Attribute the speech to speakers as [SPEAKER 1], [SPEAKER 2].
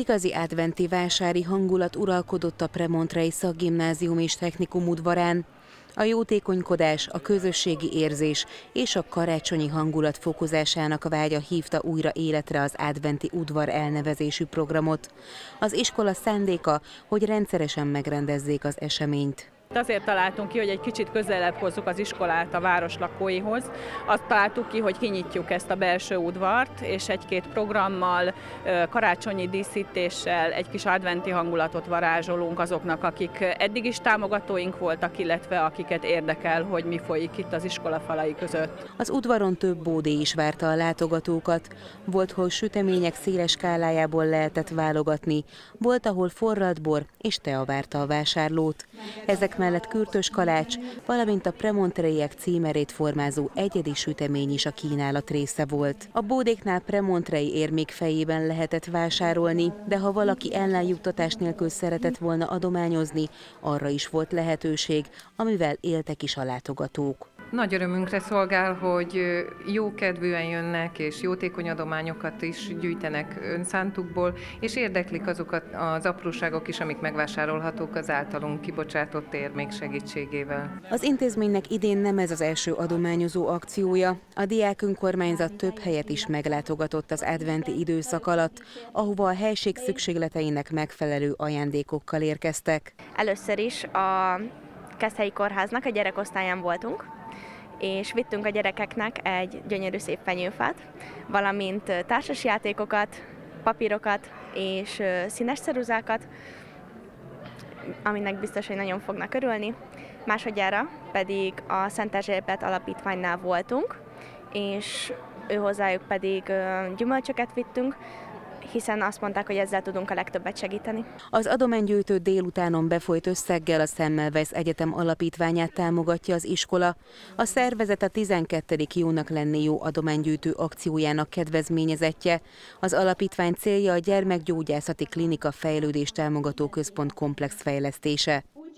[SPEAKER 1] Igazi adventi vásári hangulat uralkodott a Premontrei Szakgimnázium és Technikum udvarán. A jótékonykodás, a közösségi érzés és a karácsonyi hangulat fokozásának vágya hívta újra életre az adventi udvar elnevezésű programot. Az iskola szándéka, hogy rendszeresen megrendezzék az eseményt.
[SPEAKER 2] Azért találtunk ki, hogy egy kicsit közelebb hozzuk az iskolát a város lakóihoz. Azt találtuk ki, hogy kinyitjuk ezt a belső udvart, és egy-két programmal, karácsonyi díszítéssel egy kis adventi hangulatot varázsolunk azoknak, akik eddig is támogatóink voltak, illetve akiket érdekel, hogy mi folyik itt az iskola falai között.
[SPEAKER 1] Az udvaron több bódé is várta a látogatókat. Volt, hol sütemények széles skálájából lehetett válogatni, volt, ahol forralt bor és tea várta a vásárlót. Ezek mellett kürtös kalács, valamint a premontreiek címerét formázó egyedi sütemény is a kínálat része volt. A bódéknál premontrei érmék fejében lehetett vásárolni, de ha valaki ellenjuttatás nélkül szeretett volna adományozni, arra is volt lehetőség, amivel éltek is a látogatók.
[SPEAKER 3] Nagy örömünkre szolgál, hogy jókedvűen jönnek, és jótékony adományokat is gyűjtenek önszántukból, és érdeklik azokat az apróságok is, amik megvásárolhatók az általunk kibocsátott érmék segítségével.
[SPEAKER 1] Az intézménynek idén nem ez az első adományozó akciója. A diák önkormányzat több helyet is meglátogatott az adventi időszak alatt, ahova a helység szükségleteinek megfelelő ajándékokkal érkeztek.
[SPEAKER 4] Először is a Keszthelyi Kórháznak a gyerekosztályán voltunk, és vittünk a gyerekeknek egy gyönyörű szép fenyőfát, valamint társasjátékokat, papírokat és színes ceruzákat, aminek biztos, hogy nagyon fognak örülni. Másodjára pedig a Szent Erzsébet Alapítványnál voltunk, és őhozzájuk pedig gyümölcsöket vittünk, hiszen azt mondták, hogy ezzel tudunk a legtöbbet segíteni.
[SPEAKER 1] Az adománygyűjtő délutánon befolyt összeggel a Semmelweis Egyetem alapítványát támogatja az iskola. A szervezet a 12. Jónak lenni jó adománygyűjtő akciójának kedvezményezettje. Az alapítvány célja a gyermekgyógyászati klinika fejlődés támogató központ komplex fejlesztése.